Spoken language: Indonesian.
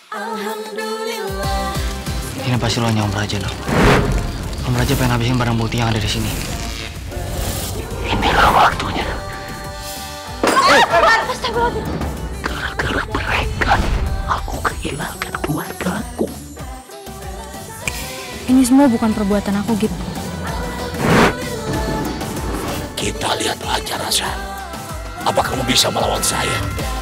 Alhamdulillah. Ini pasti lo Om Raja, no. Om Raja pengen habisin barang bukti yang ada di sini. Inilah waktunya. Gara-gara mereka, aku kehilangan keluargaku. Ini semua bukan perbuatan aku, Gip. Kita lihat aja, Rasa. Apa kamu bisa melawan saya?